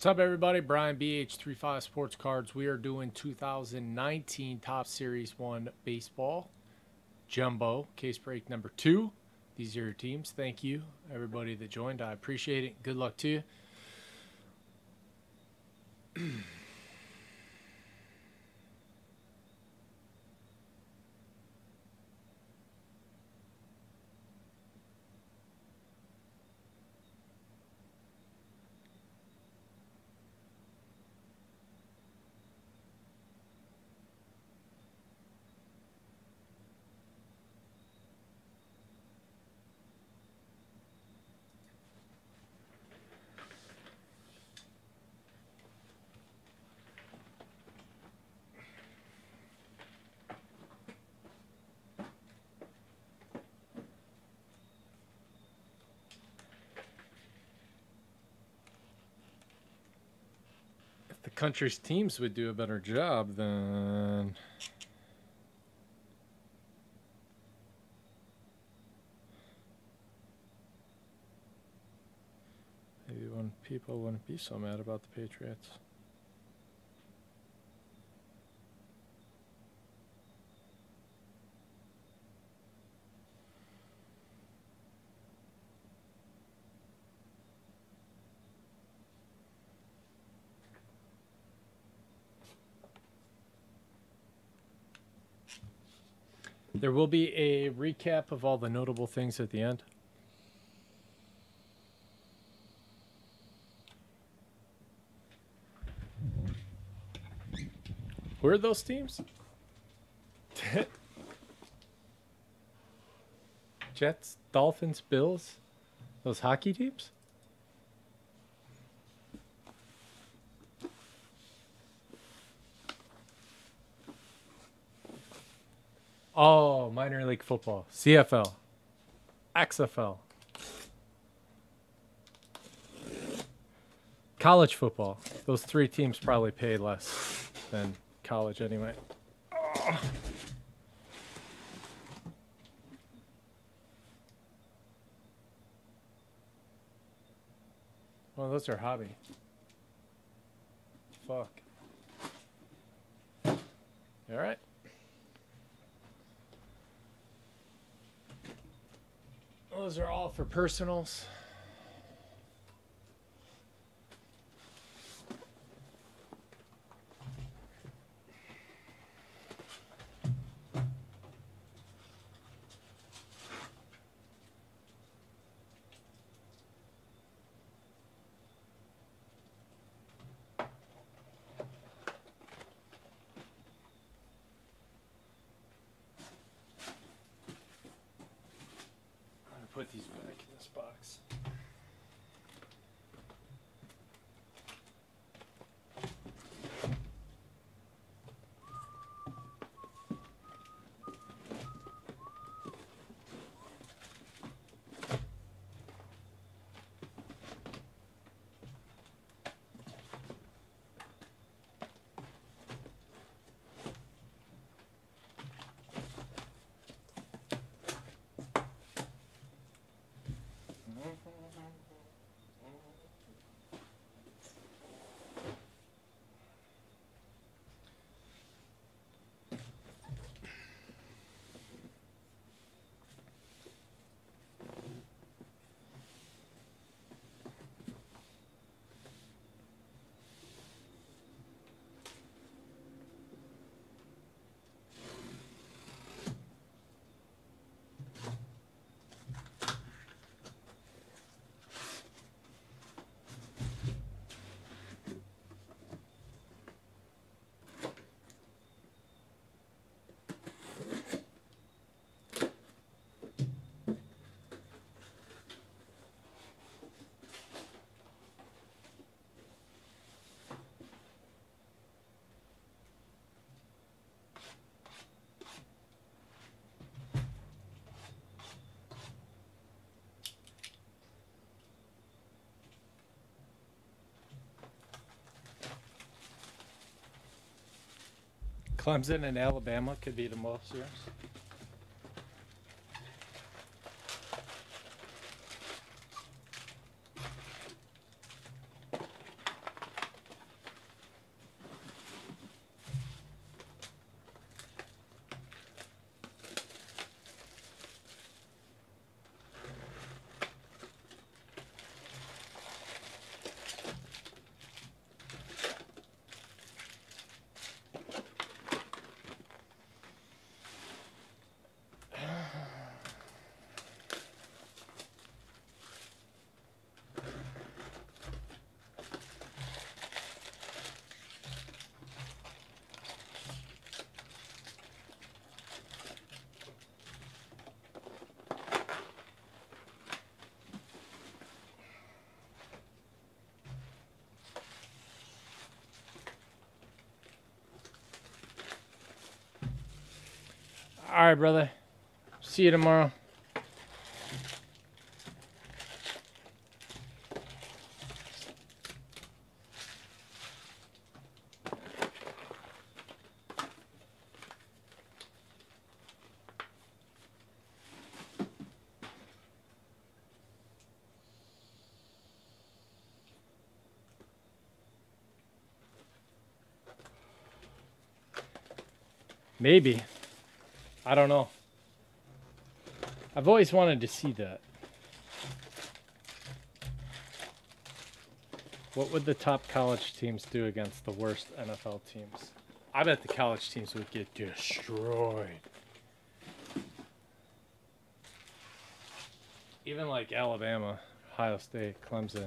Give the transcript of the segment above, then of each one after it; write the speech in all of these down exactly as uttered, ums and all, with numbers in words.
What's up, everybody? Brian B H thirty-five Sports Cards. We are doing two thousand nineteen Top Series one Baseball Jumbo Case Break number two. These are your teams. Thank you, everybody that joined. I appreciate it. Good luck to you. The country's teams would do a better job than maybe when people wouldn't be so mad about the Patriots. There will be a recap of all the notable things at the end. Where are those teams? Jets, Dolphins, Bills? Those hockey teams? Oh, minor league football. C F L. X F L. College football. Those three teams probably pay less than college anyway. Oh. Well, those are hobby. Fuck. All right. Those are all for personals. Put these back in this box. Clemson and Alabama could be the most years. All right, brother. See you tomorrow. Maybe. I don't know. I've always wanted to see that. What would the top college teams do against the worst N F L teams? I bet the college teams would get destroyed. Even like Alabama, Ohio State, Clemson.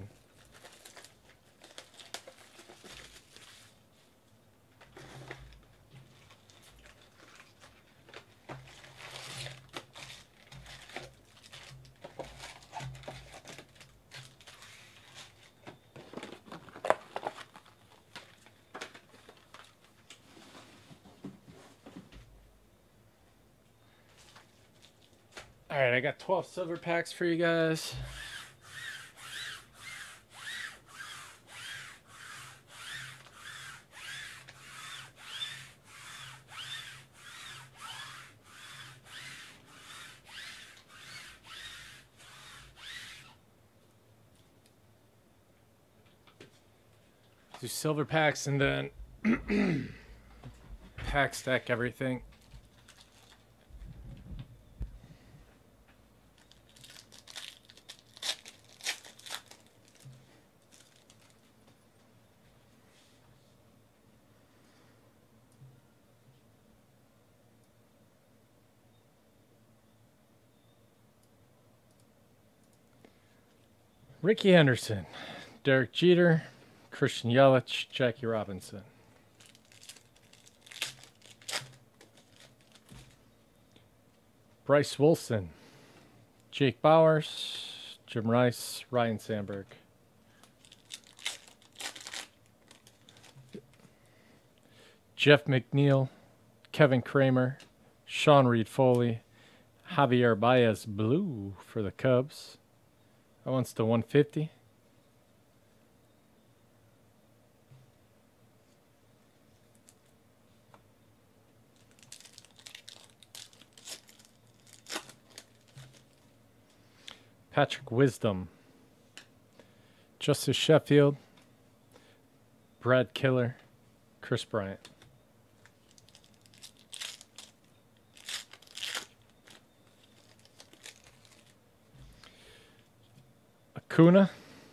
All right, I got twelve silver packs for you guys. Do silver packs and then pack stack everything. Ricky Henderson, Derek Jeter, Christian Yelich, Jackie Robinson. Bryce Wilson, Jake Bowers, Jim Rice, Ryan Sandberg. Jeff McNeil, Kevin Kramer, Sean Reed Foley, Javier Baez Blue for the Cubs. That one's to one fifty. Patrick Wisdom, Justice Sheffield, Brad Killer, Chris Bryant. Acuna,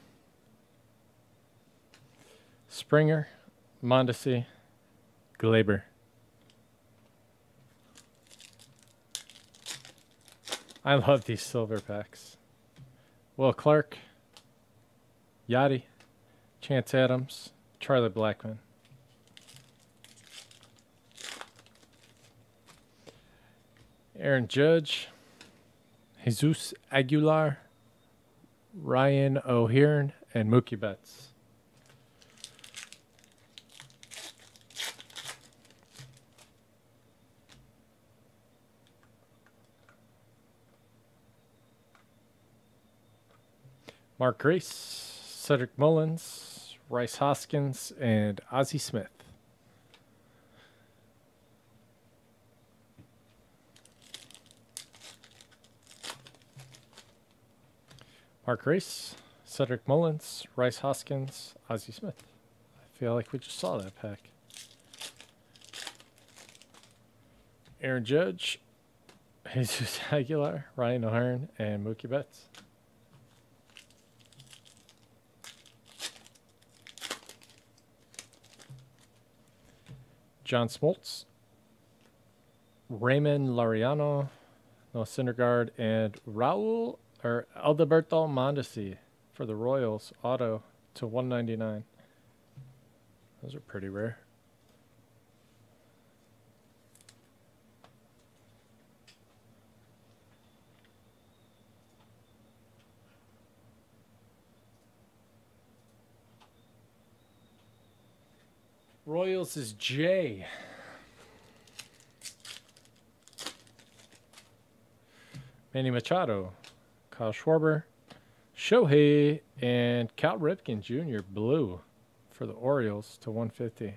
Springer, Mondesi, Glaber. I love these silver packs. Will Clark, Yachty, Chance Adams, Charlie Blackmon. Aaron Judge, Jesus Aguilar, Ryan O'Hearn, and Mookie Betts. Mark Grace, Cedric Mullins, Rice Hoskins, and Ozzie Smith. Mark Grace, Cedric Mullins, Rice Hoskins, Ozzie Smith. I feel like we just saw that pack. Aaron Judge, Jesus Aguilar, Ryan O'Hearn, and Mookie Betts. John Smoltz, Raymond Laureano, Noah Syndergaard, and Raul or Alberto Mondesi for the Royals auto to one ninety-nine. Those are pretty rare. Royals is Jay. Manny Machado, Kyle Schwarber, Shohei, and Cal Ripken Junior blue for the Orioles to one fifty.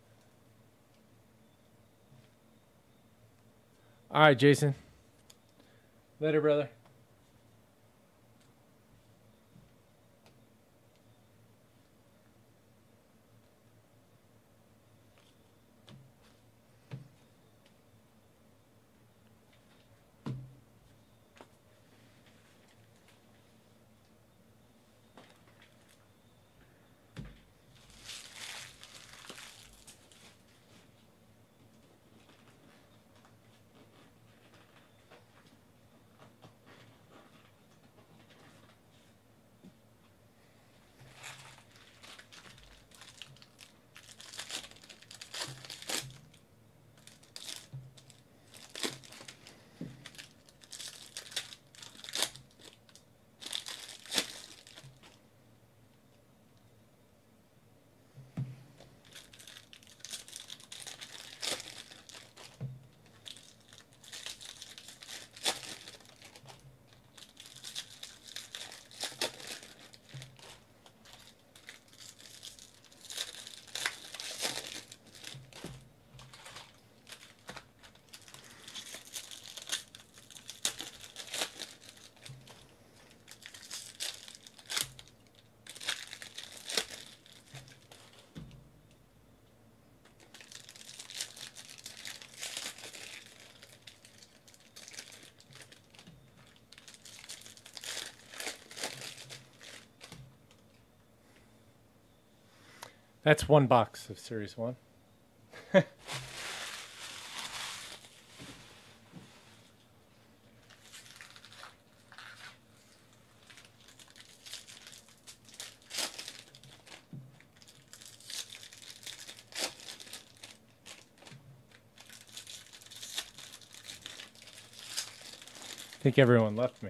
All right, Jason. Later, brother. That's one box of Series one. I think everyone left me.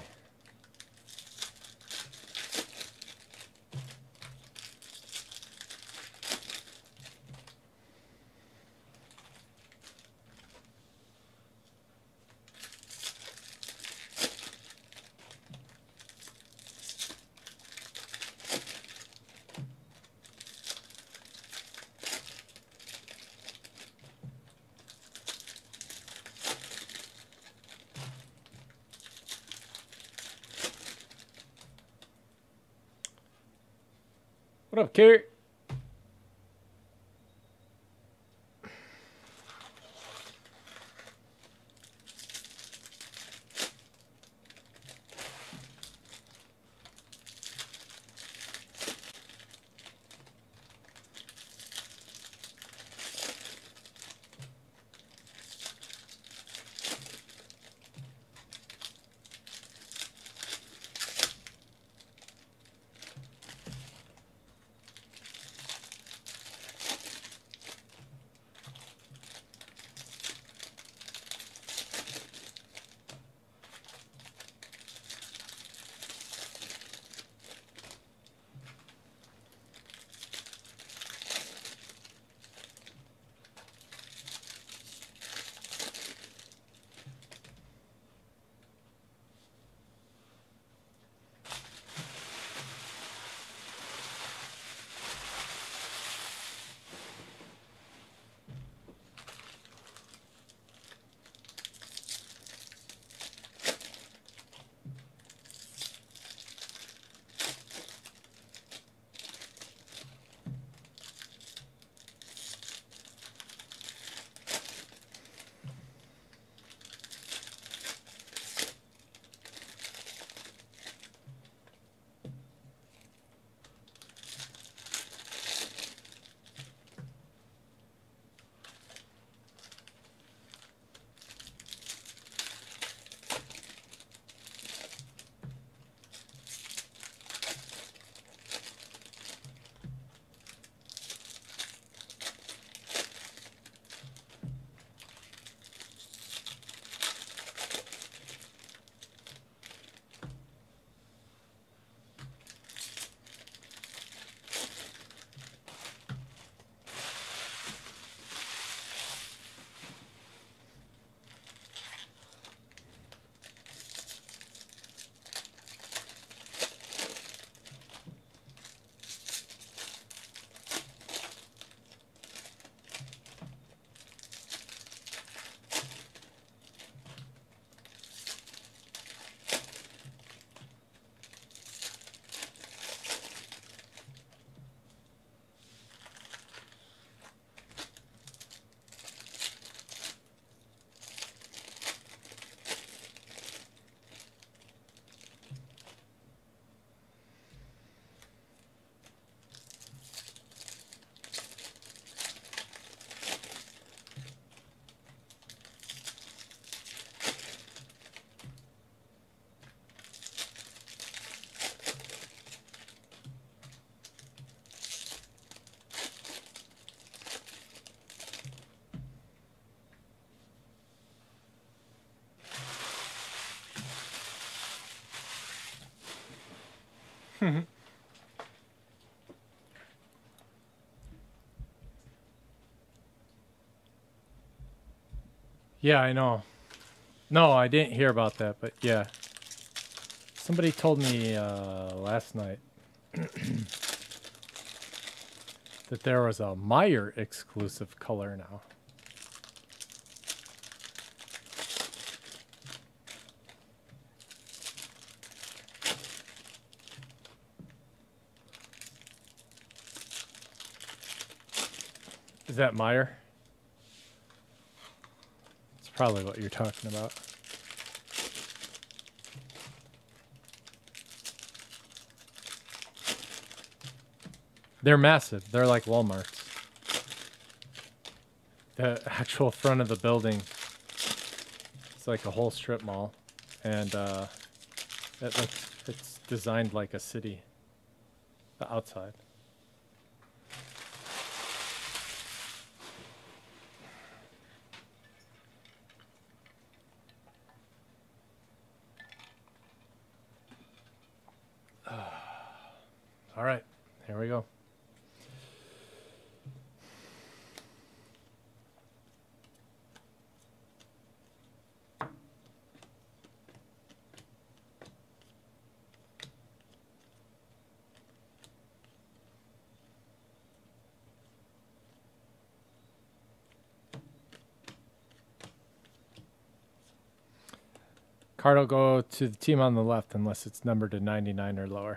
What up, Carrot? Yeah, I know. No, I didn't hear about that, but yeah. Somebody told me uh, last night that there was a Meyer exclusive color now. Is that Meyer? That's probably what you're talking about. They're massive. They're like Walmart's. The actual front of the building, it's like a whole strip mall, and uh, it looks, it's designed like a city. The outside. All right, here we go. Card will go to the team on the left unless it's numbered to ninety-nine or lower.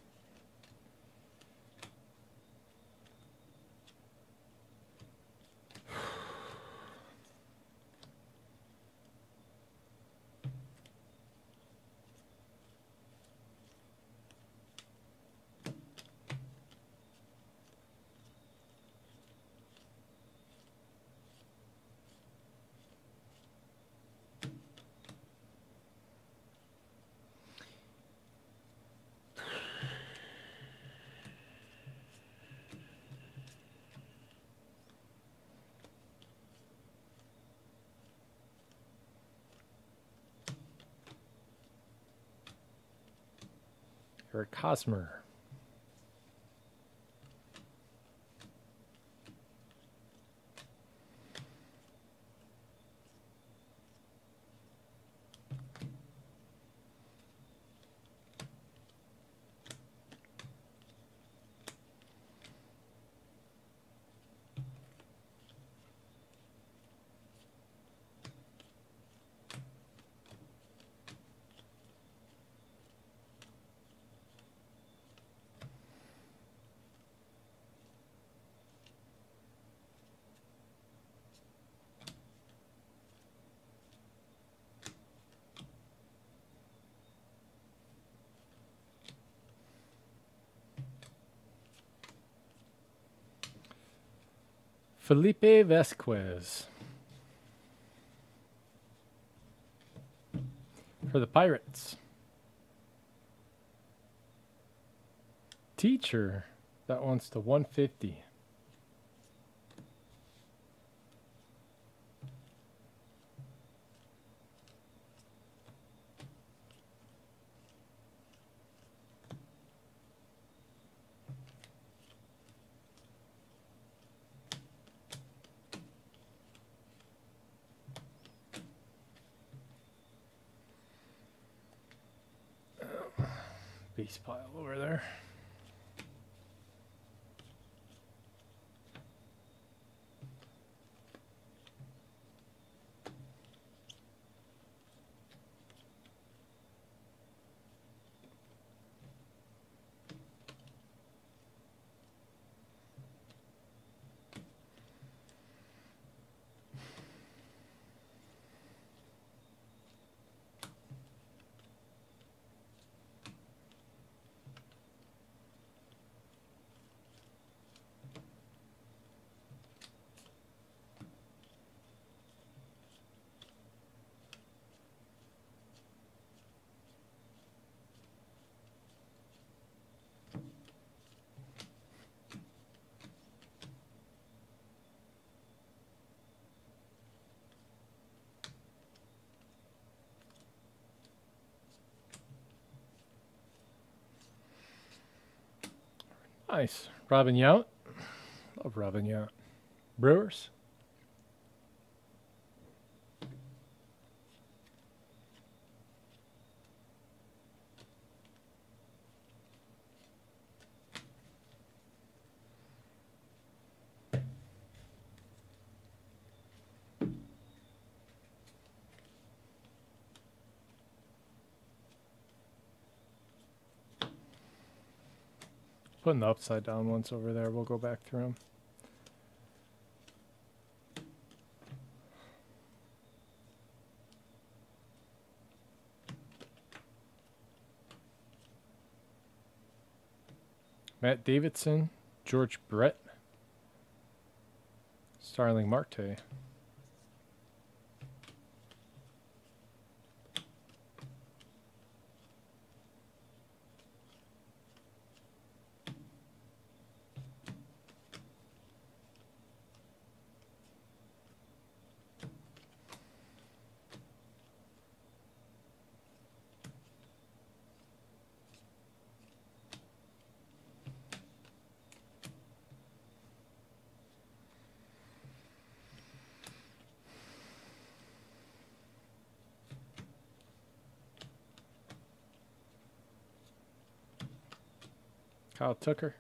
Eric Hosmer. Felipe Vasquez. For the Pirates. Teacher. That one's to one fifty. Base pile over there. Nice. Robin Yount. Love Robin Yount. Brewers. Putting the upside down ones over there. We'll go back through them. Matt Davidson, George Brett, Starling Marte. Kyle Tucker.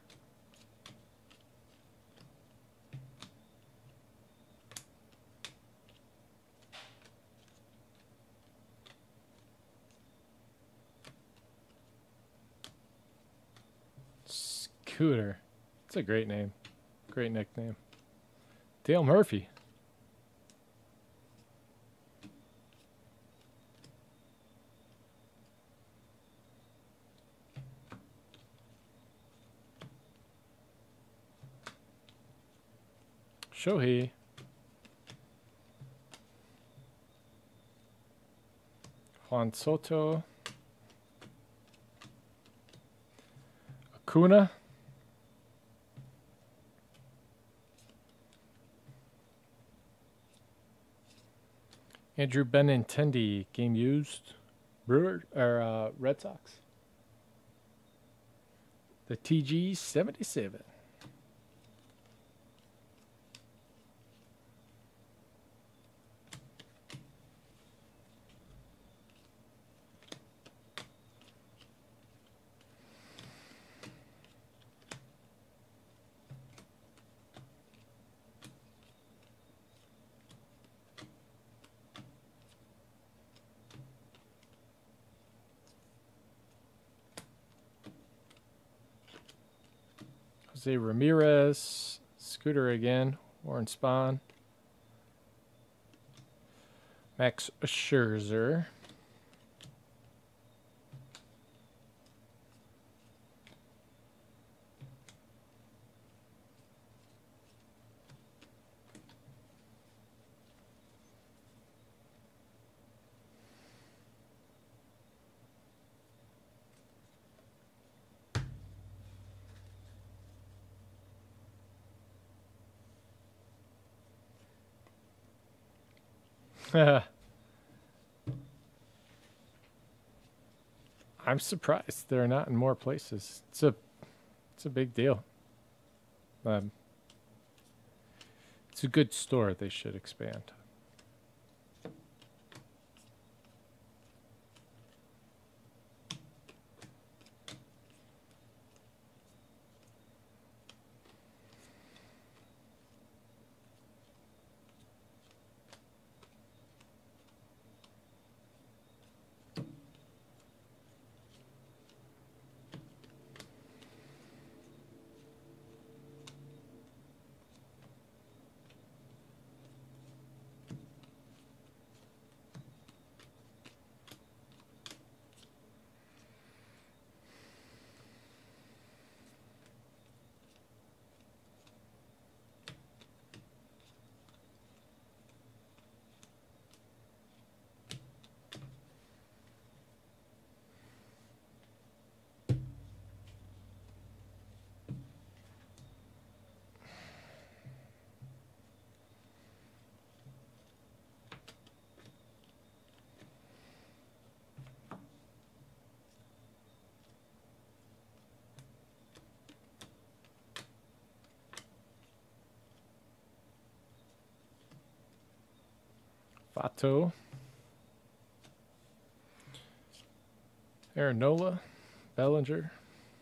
Scooter. That's a great name. Great nickname. Dale Murphy. Shohei. Juan Soto. Acuna. Andrew Benintendi. Game used. Brewer or uh, Red Sox. The T G seventy-seven. Jose Ramirez, Scooter again, Warren Spahn, Max Scherzer, I'm surprised they're not in more places. It's a, it's a big deal. Um, it's a good store. They should expand. Bato. Aaron Nola. Bellinger.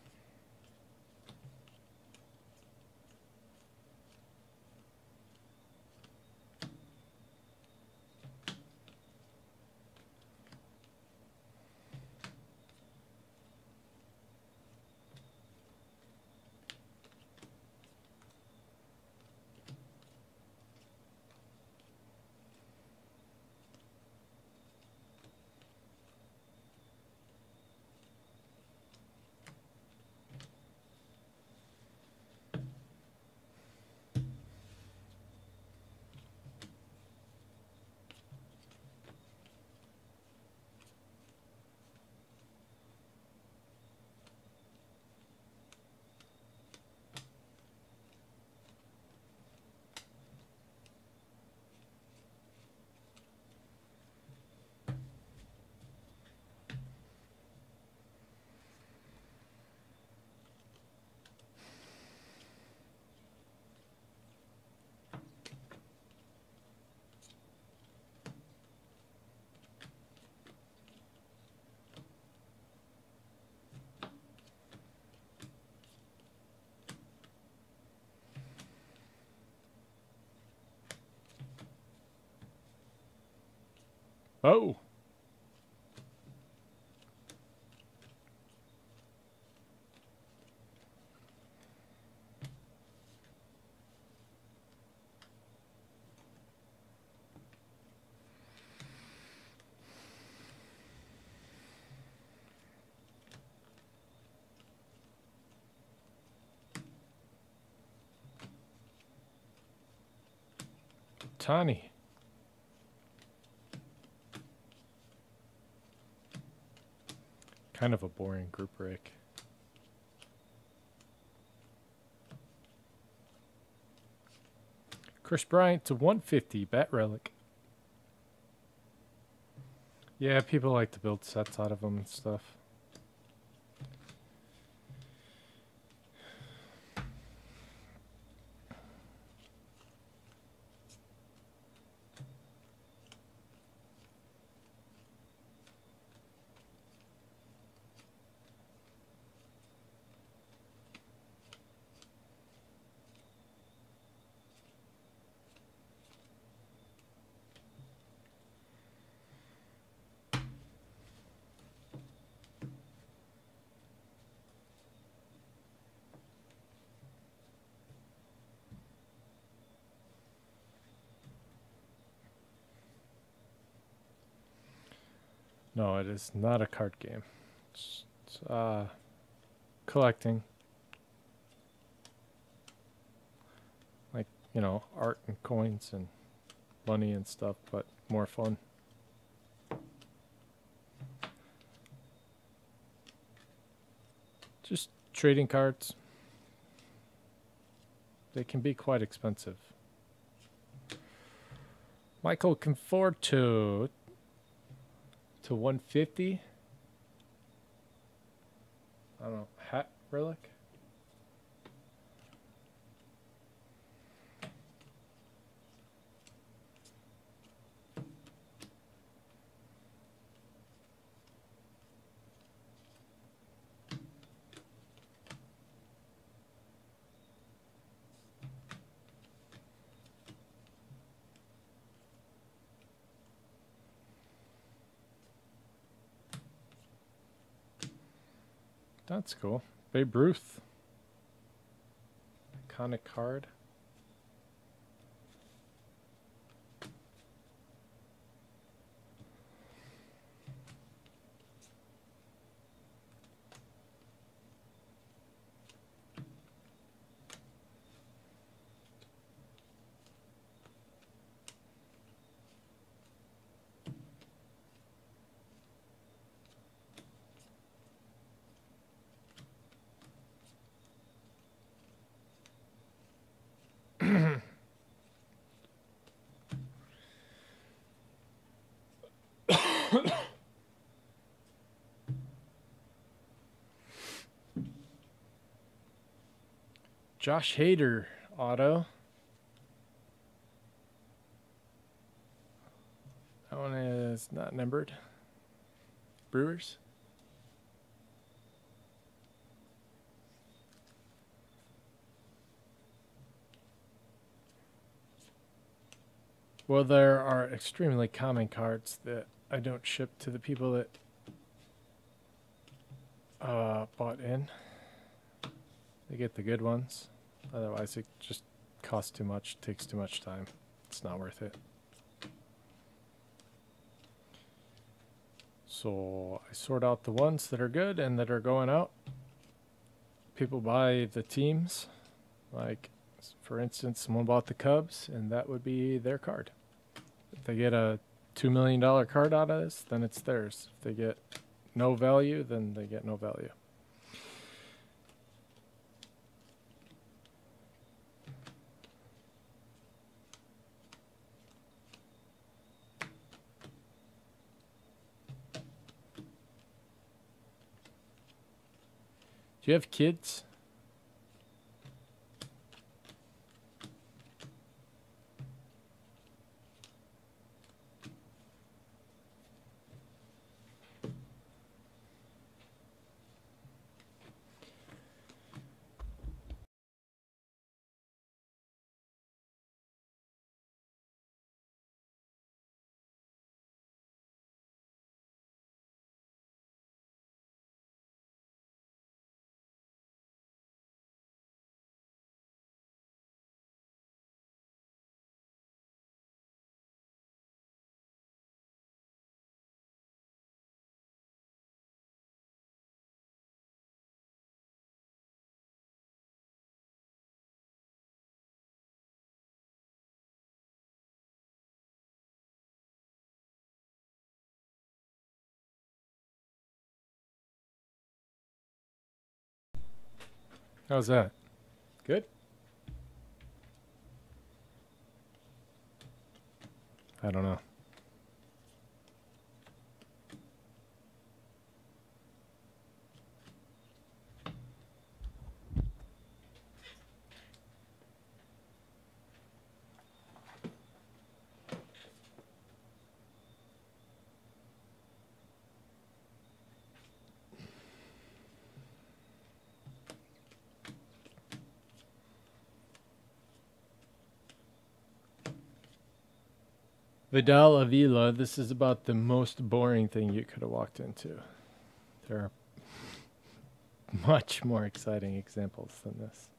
Oh. Tani. Kind of a boring group break. Chris Bryant to one fifty, Bat Relic. Yeah, people like to build sets out of them and stuff. No, it is not a card game. It's, it's uh, collecting. Like, you know, art and coins and money and stuff, but more fun. Just trading cards. They can be quite expensive. Michael Conforto to one fifty. I don't know. Hat Relic. That's cool. Babe Ruth. Iconic card. Josh Hader auto. one is not numbered. Brewers. Well, there are extremely common cards that I don't ship to the people that uh, bought in. They get the good ones. Otherwise, it just costs too much, takes too much time. It's not worth it. So I sort out the ones that are good and that are going out. People buy the teams. Like, for instance, someone bought the Cubs, and that would be their card. If they get a two million dollar card out of this, then it's theirs. If they get no value, then they get no value. Do you have kids? How's that? Good? I don't know. Vidal Avila, this is about the most boring thing you could have walked into. There are much more exciting examples than this.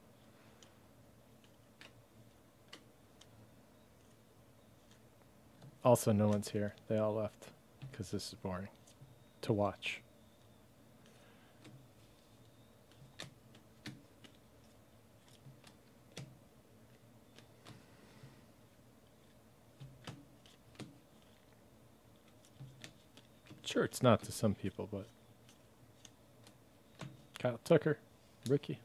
Also, no one's here. They all left because this is boring to watch. Sure, it's not to some people, but Kyle Tucker, rookie.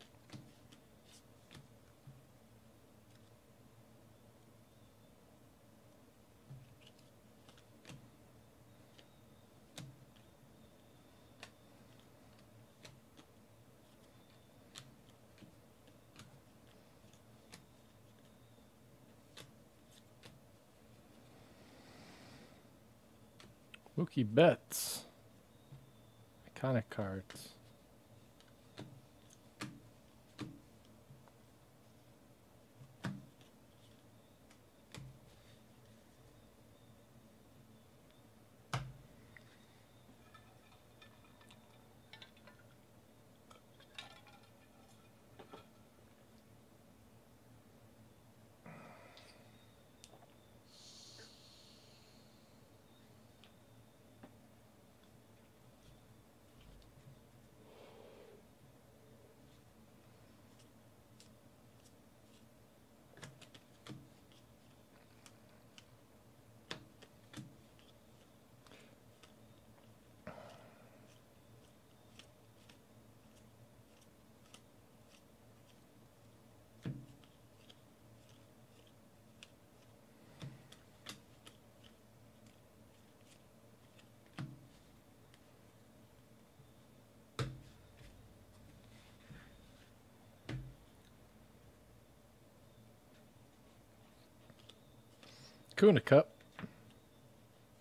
Mookie Betts. Iconic cards. Kuna Cup.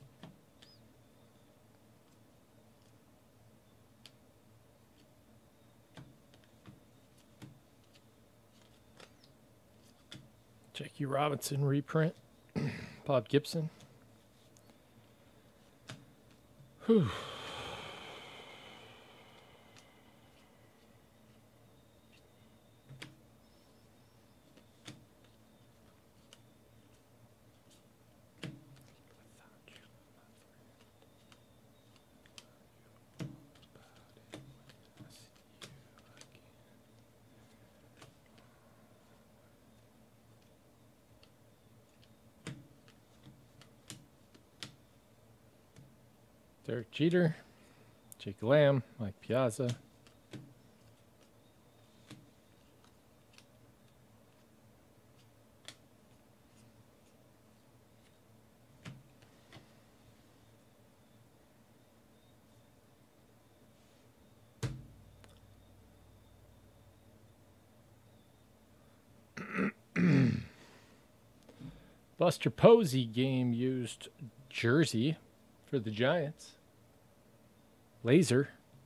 Jackie Robinson reprint. Bob Gibson. Whew. Derek Jeter, Jake Lamb, Mike Piazza. Buster Posey game used jersey for the Giants. Laser.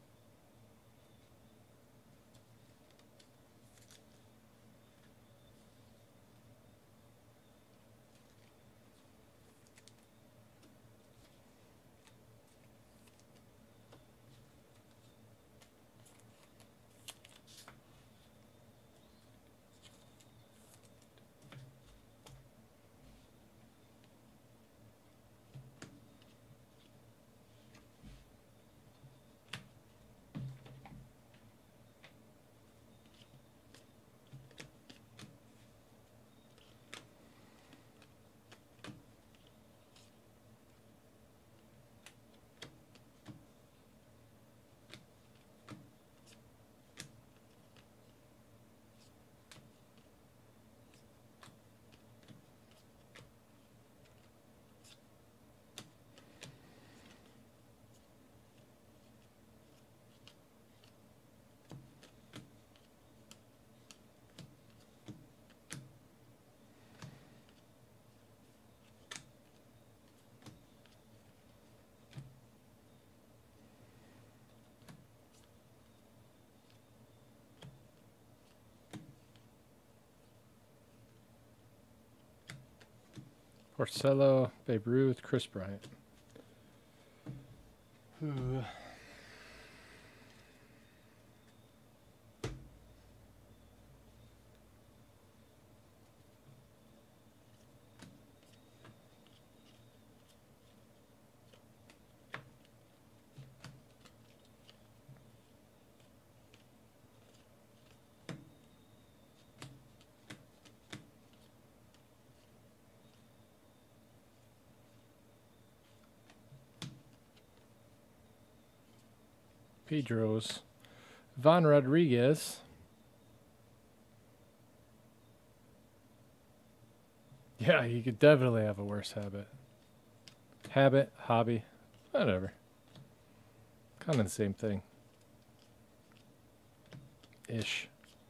Porcello, Babe Ruth, Chris Bryant. Ooh. Pedro's. Von Rodriguez. Yeah, you could definitely have a worse habit. Habit, hobby, whatever. Kind of the same thing. Ish.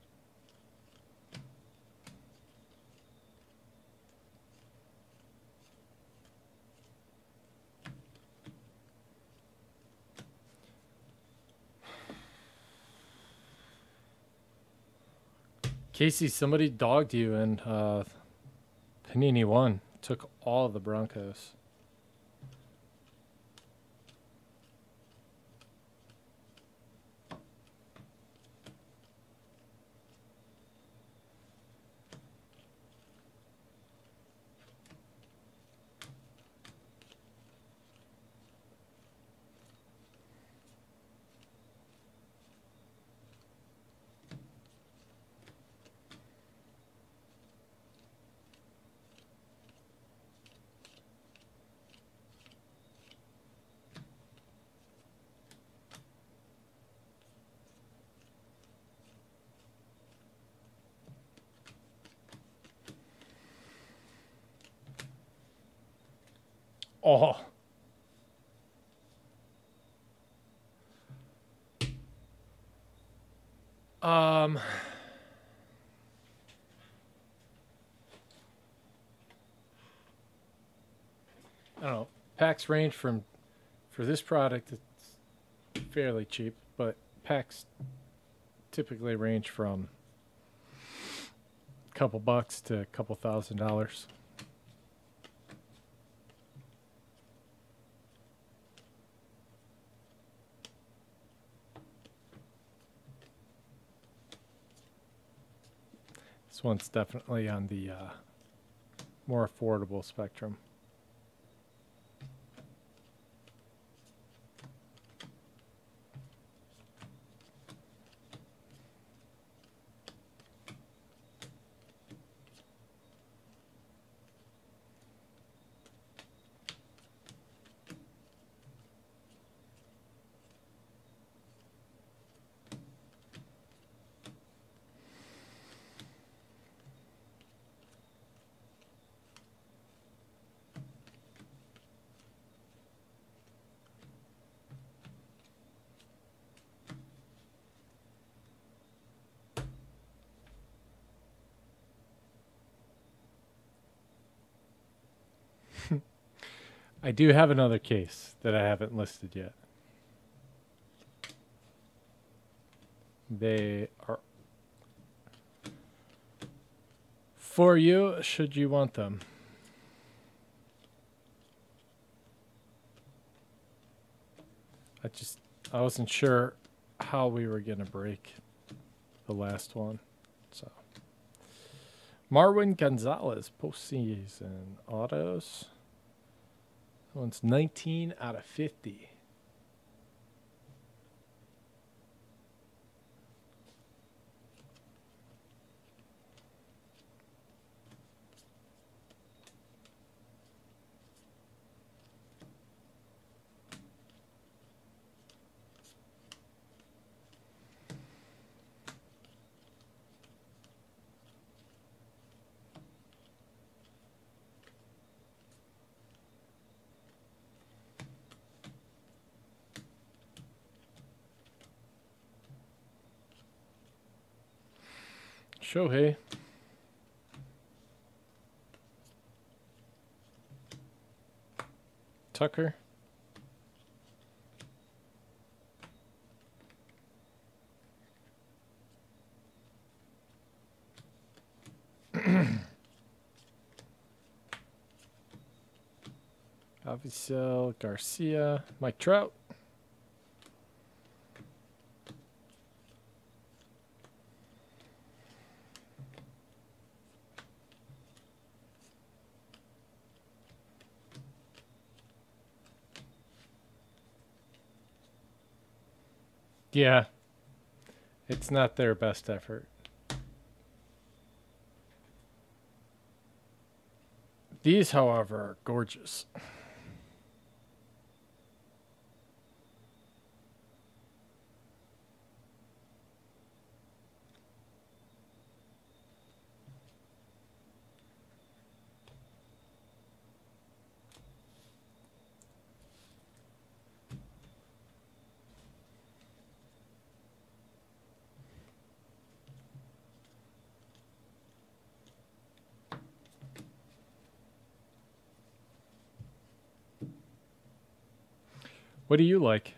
Casey, somebody dogged you and uh, Panini won. Took all of the Broncos. Oh. Um. I don't know. Packs range from, for this product, it's fairly cheap, but packs typically range from couple bucks to a couple thousand dollars. This one's definitely on the uh, more affordable spectrum. I do have another case that I haven't listed yet. They are for you, should you want them. I just, I wasn't sure how we were going to break the last one. So, Marwin Gonzalez, postseason autos. That one's nineteen out of fifty. Shohei. Tucker. Avisel Garcia. Mike Trout. Yeah, it's not their best effort. These, however, are gorgeous. What do you like?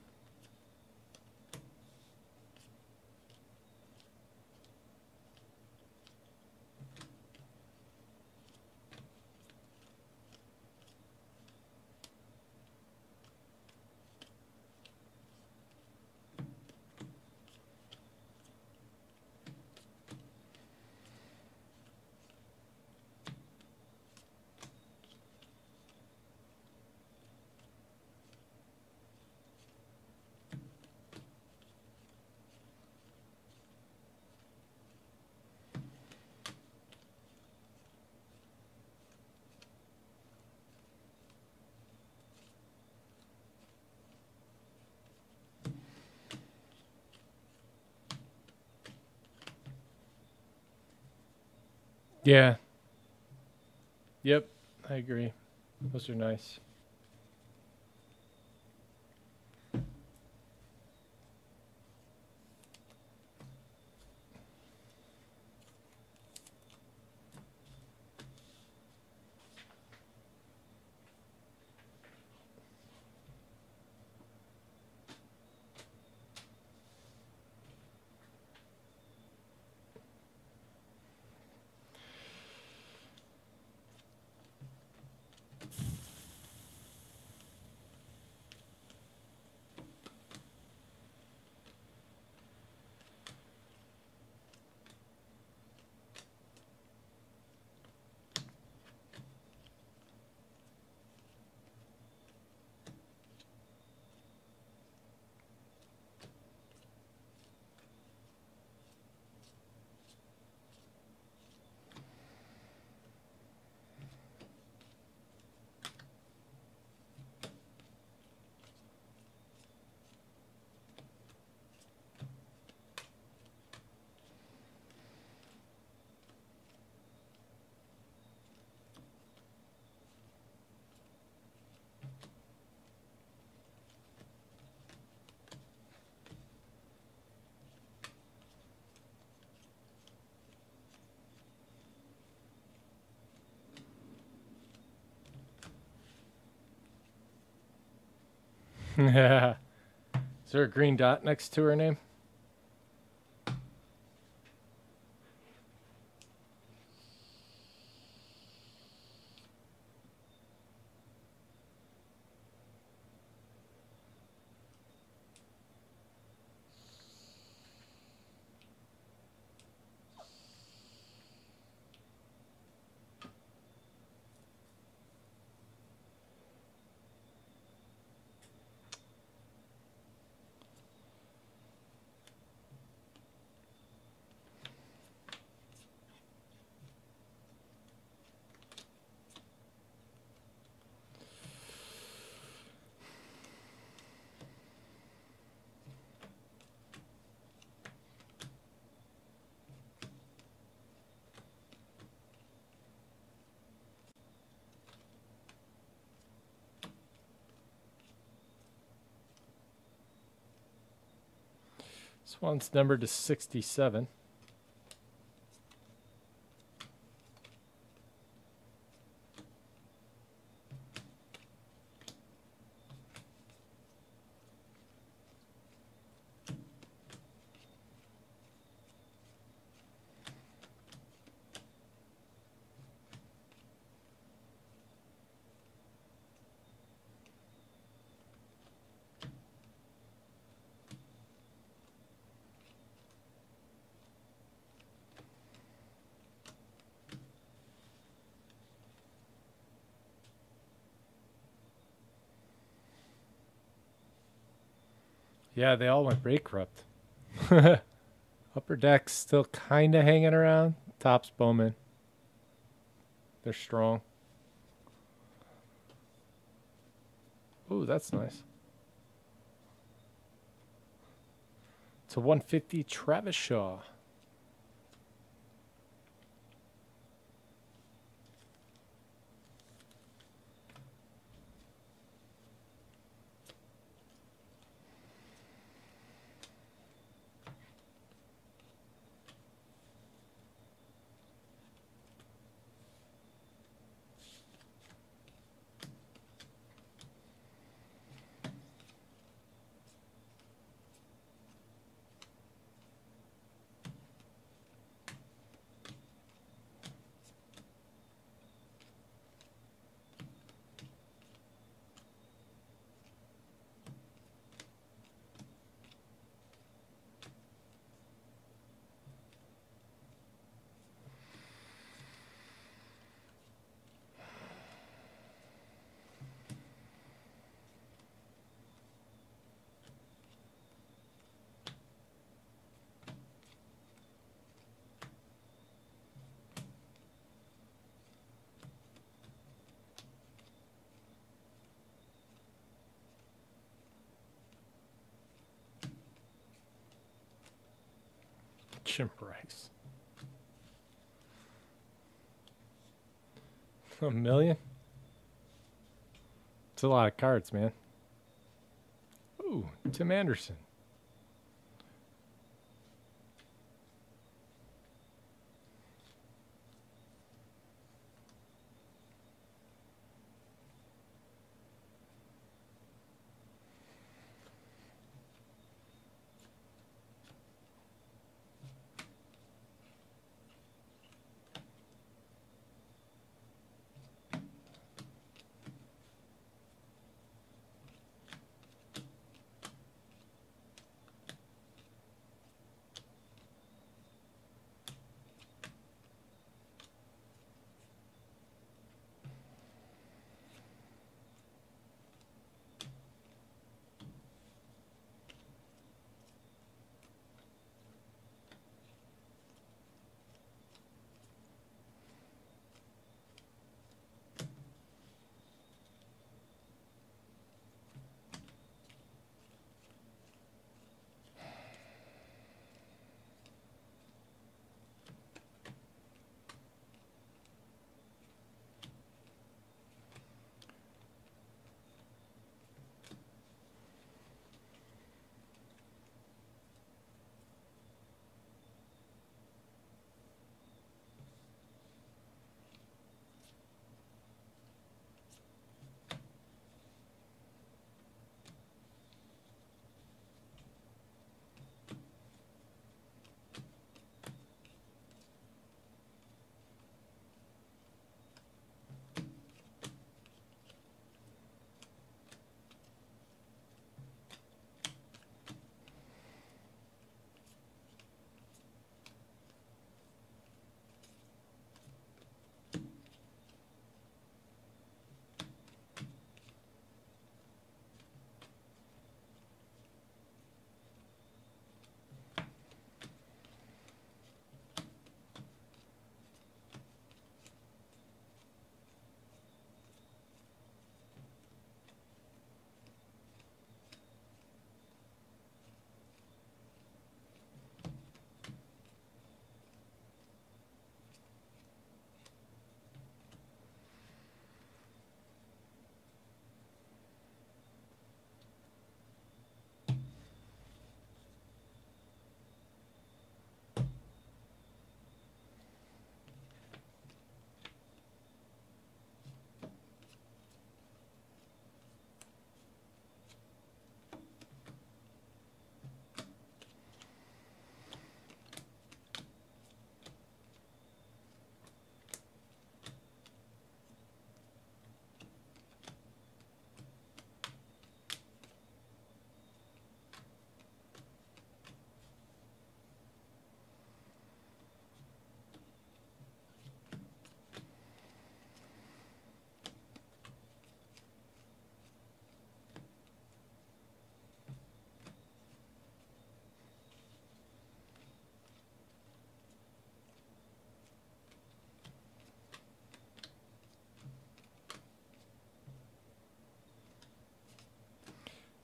Yeah. Yep, I agree. Those are nice. Yeah. Is there a green dot next to her name? This one's numbered to sixty-seven. Yeah, they all went bankrupt. Upper Deck's still kind of hanging around. Top's Bowman. They're strong. Ooh, that's nice. It's a one fifty Travis Shaw. Jim Rice. A million? It's a lot of cards, man. Ooh, Tim Anderson.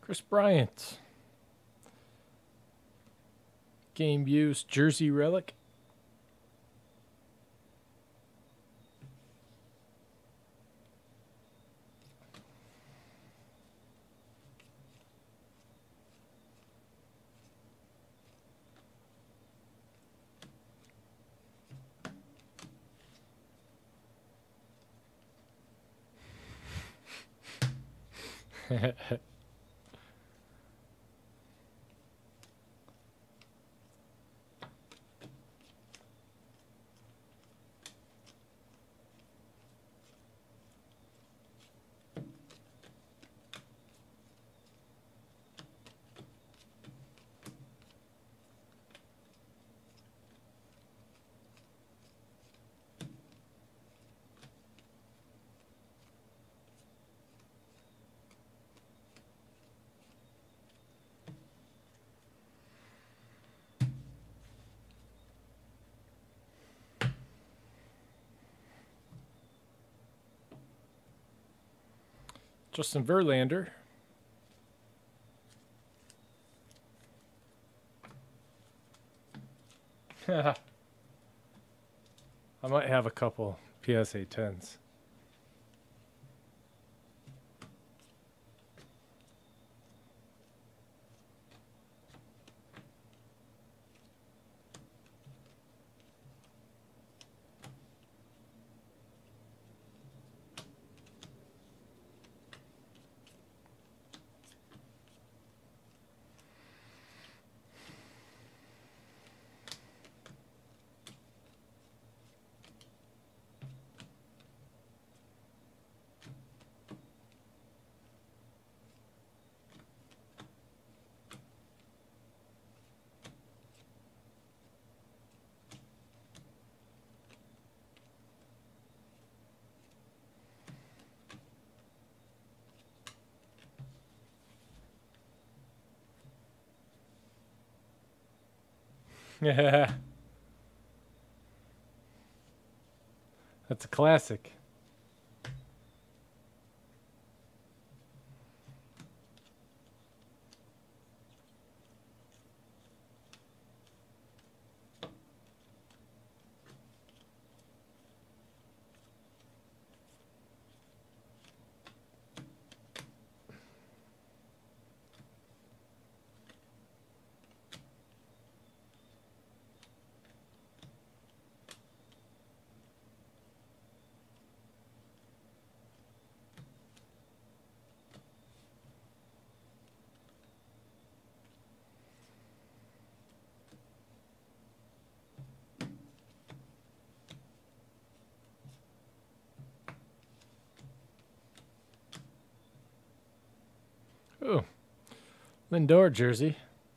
Chris Bryant. Game use jersey relic. Justin Verlander. I might have a couple P S A tens. Yeah. That's a classic. Oh, Lindor jersey.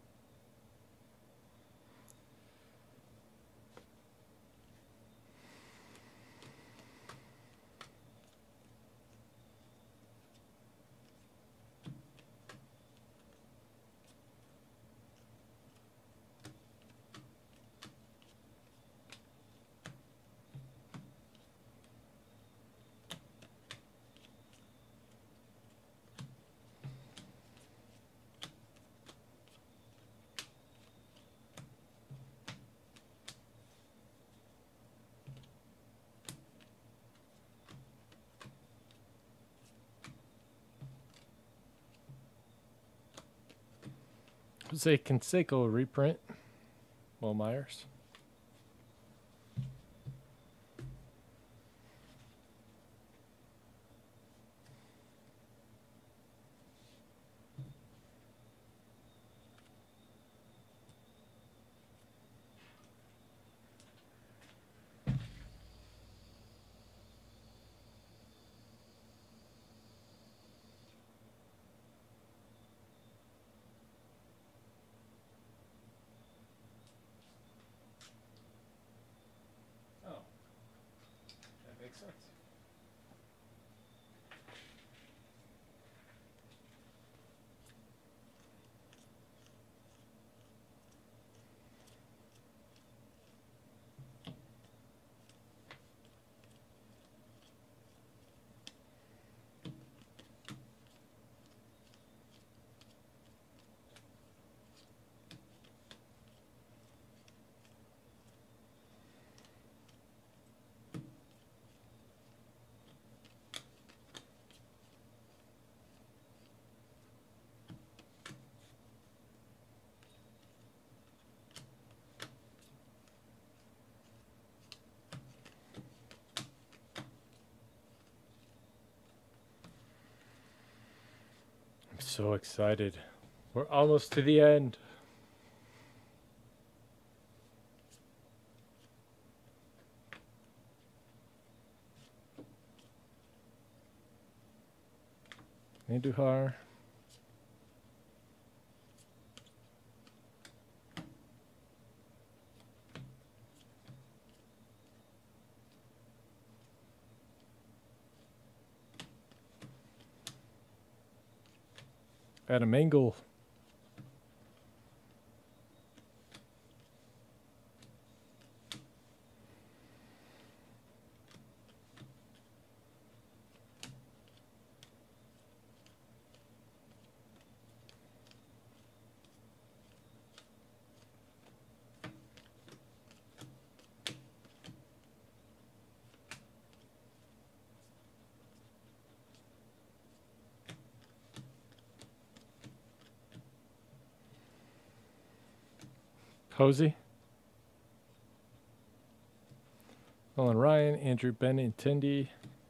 Jose Canseco reprint. Will Myers. So excited. We're almost to the end. Andujar. Adam Engel. Posey. Nolan Ryan, Andrew Benintendi.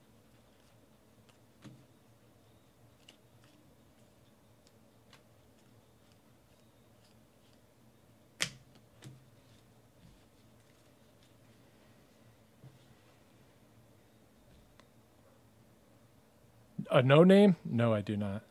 A no name? No, I do not.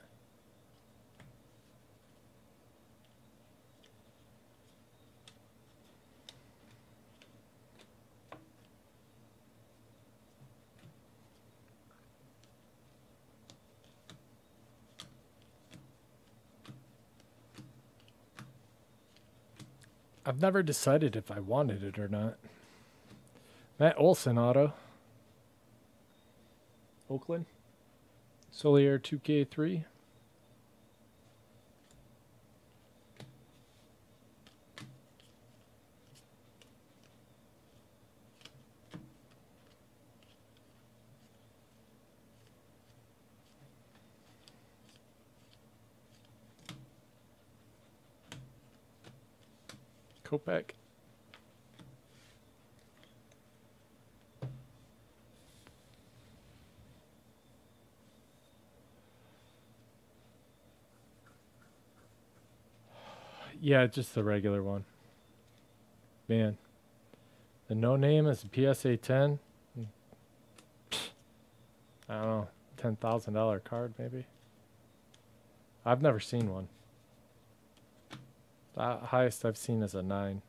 I've never decided if I wanted it or not. Matt Olson auto. Oakland. Solier two K three. Kopech. Yeah, just the regular one. Man. The no name is a P S A ten. I don't know. ten thousand dollar card, maybe. I've never seen one. The highest I've seen is a nine.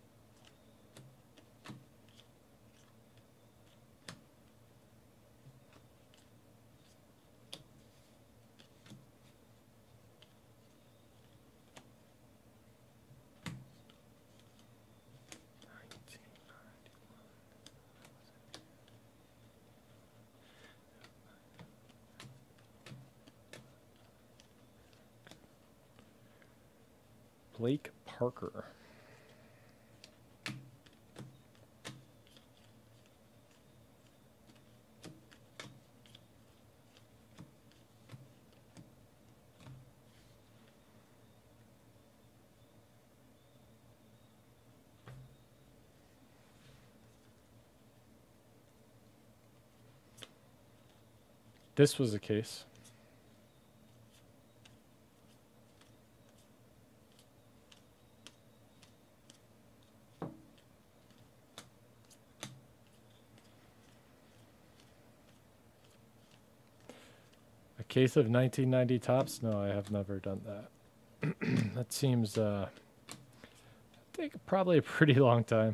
Blake Parker. This was the case. A case of nineteen ninety tops? No, I have never done that. That seems uh take probably a pretty long time.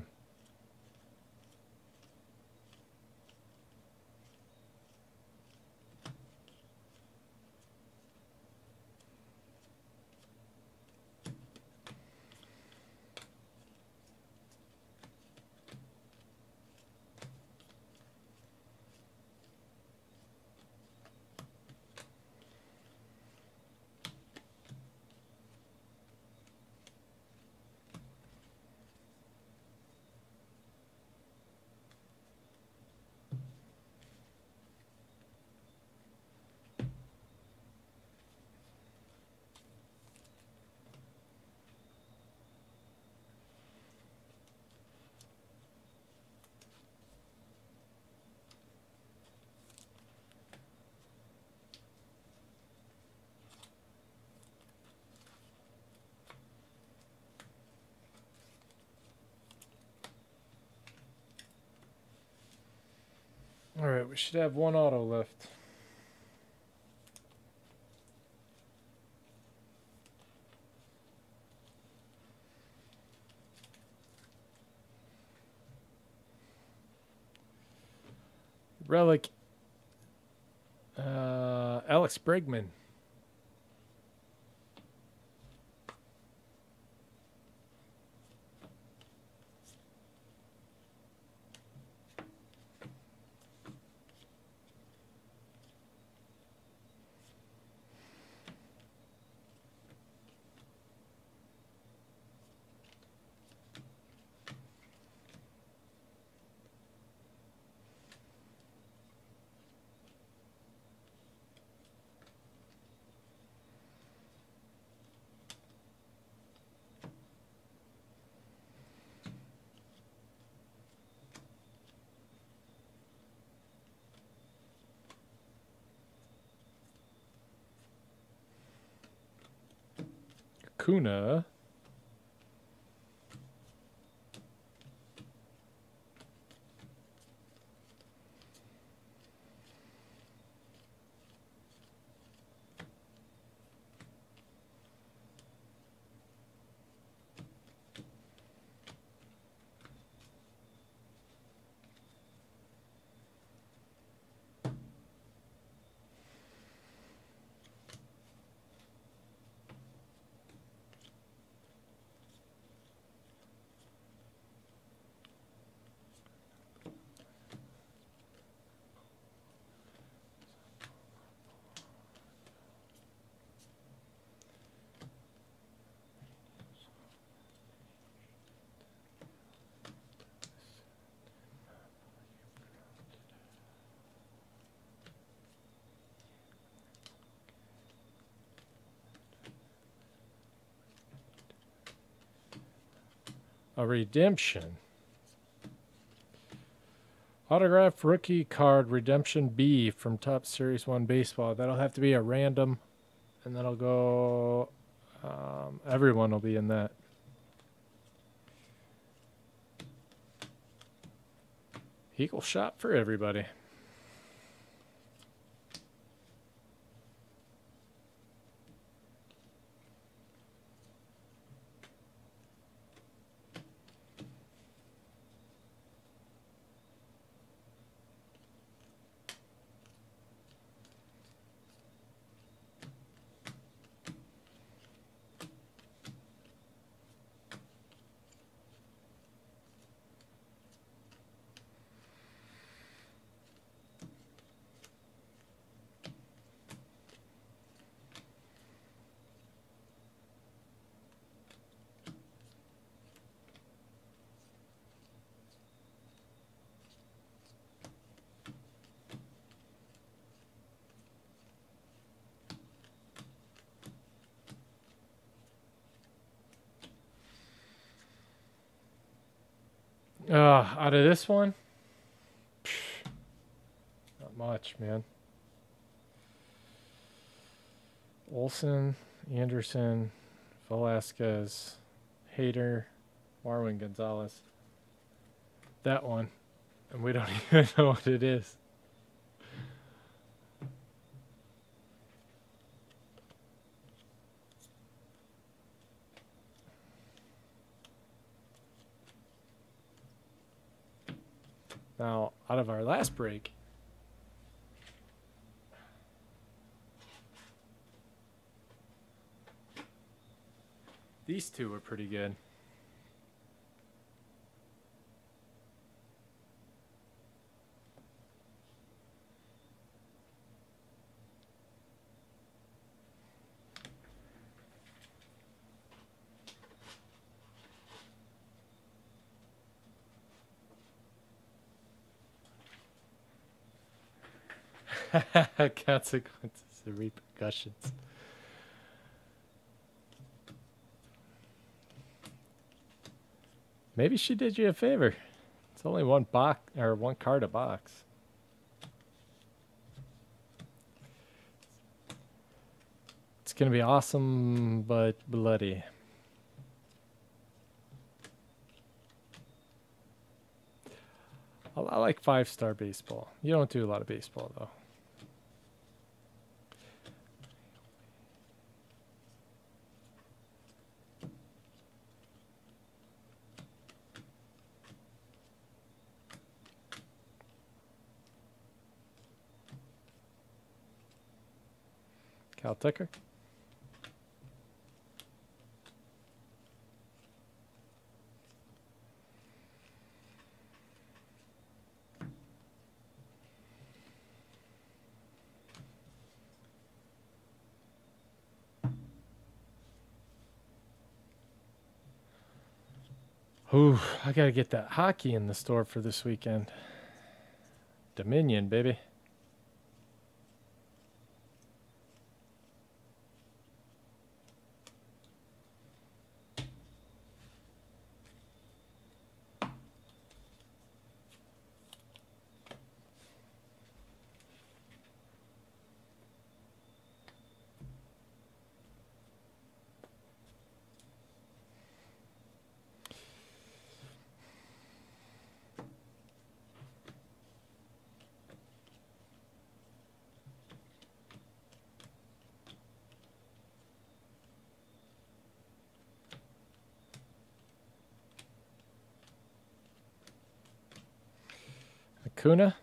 we should have one auto left. Relic. Uh, Alex Bregman. Kuna. A redemption. Autograph rookie card redemption B from Top Series one Baseball. That'll have to be a random, and that'll go. Um, everyone will be in that. Equal shot for everybody. Uh, out of this one, psh, not much, man. Olson, Anderson, Velasquez, Hader, Marwin Gonzalez. That one. And we don't even know what it is. Now, out of our last break, these two were pretty good. Consequences and repercussions. Maybe she did you a favor. It's only one box or one card a box. It's gonna be awesome, but bloody. I, I like five-star baseball. You don't do a lot of baseball, though. Cal Tucker. Ooh, I gotta get that hockey in the store for this weekend. Dominion, baby. Acuna.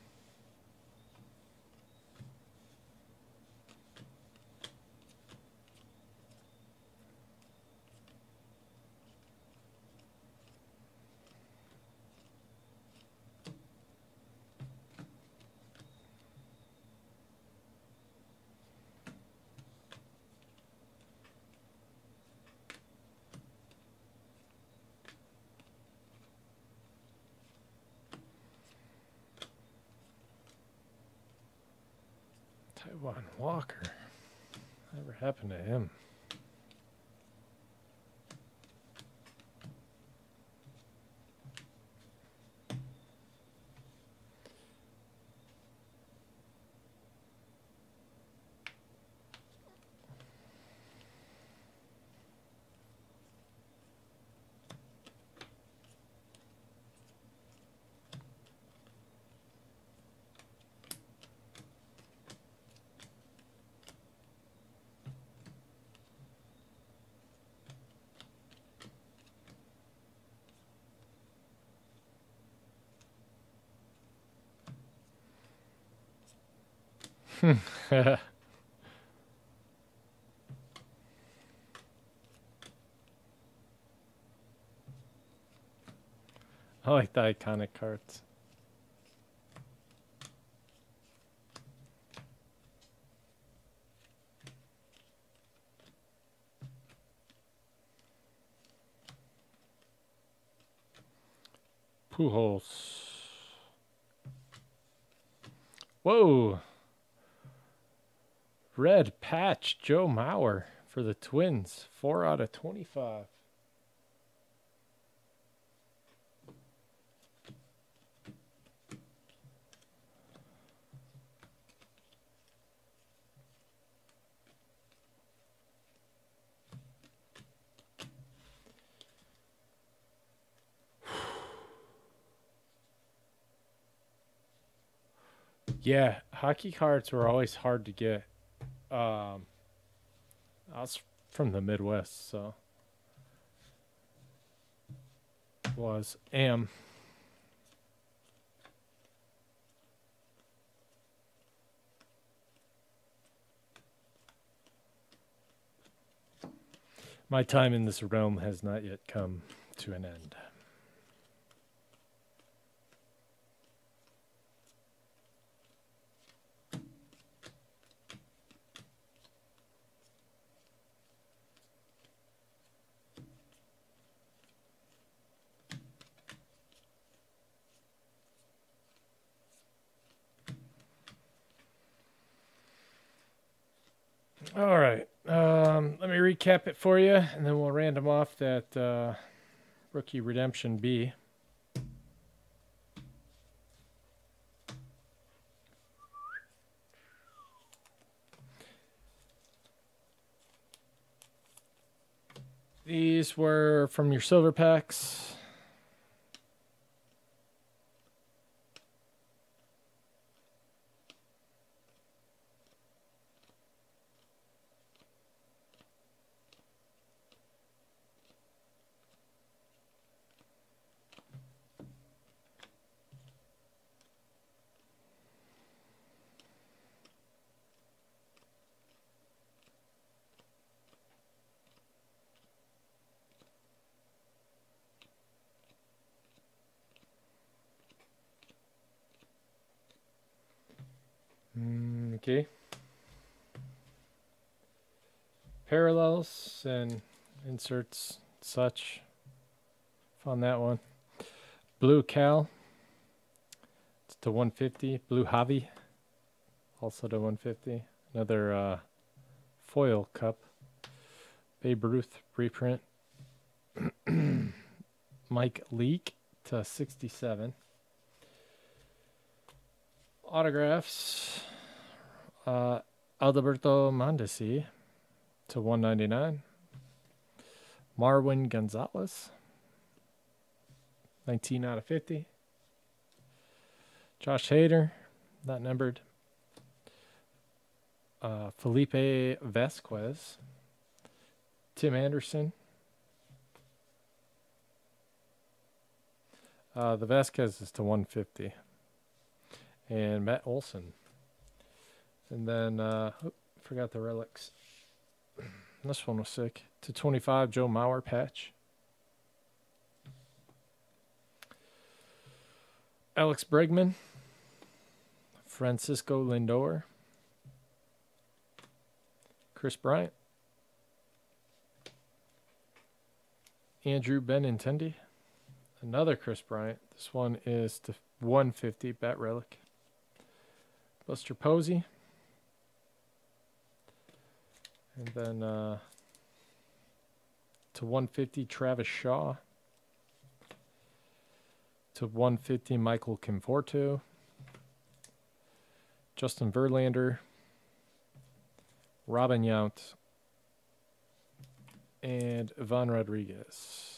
Taiwan Walker. Whatever happened to him? I like the iconic cards. Pujols. Whoa. Red patch Joe Mauer for the Twins. four out of twenty-five. Yeah, hockey cards were always hard to get. Um, I was from the Midwest, so was am. My time in this realm has not yet come to an end. All right. Um, let me recap it for you, and then we'll random off that uh, Rookie Redemption B. These were from your silver packs. Mm, okay. Parallels and inserts such. Found that one. Blue Cal. It's to one fifty. Blue Javi. Also to one fifty. Another uh, foil cup. Babe Ruth reprint. Mike Leake to sixty-seven. Autographs. Uh, Alberto Mondesi to one ninety-nine. Marwin Gonzalez. nineteen out of fifty. Josh Hader. Not numbered. Uh, Felipe Vasquez. Tim Anderson. Uh, the Vasquez is to one fifty. And Matt Olson. And then, uh, oh, forgot the relics. This one was sick. to twenty-five, Joe Mauer patch. Alex Bregman. Francisco Lindor. Chris Bryant. Andrew Benintendi. Another Chris Bryant. This one is to one fifty, Bat Relic. Buster Posey. And then uh, to one fifty, Travis Shaw. To one fifty, Michael Conforto. Justin Verlander. Robin Yount. And Ivan Rodriguez.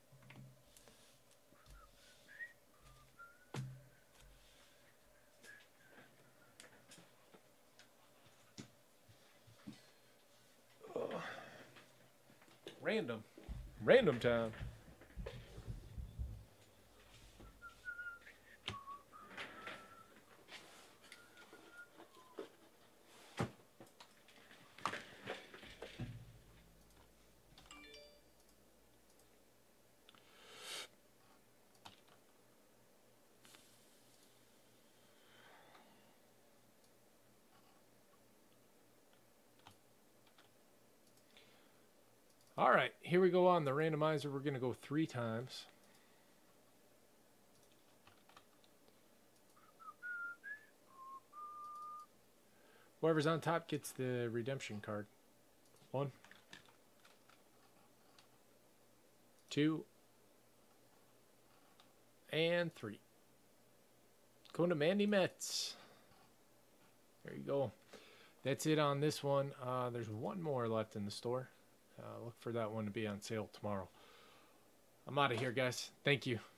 Random. Random time. All right, here we go on the randomizer. We're going to go three times. Whoever's on top gets the redemption card. One. Two. And three. Going to Mandy Metz. There you go. That's it on this one. Uh, there's one more left in the store. Uh, look for that one to be on sale tomorrow. I'm out of here, guys. Thank you.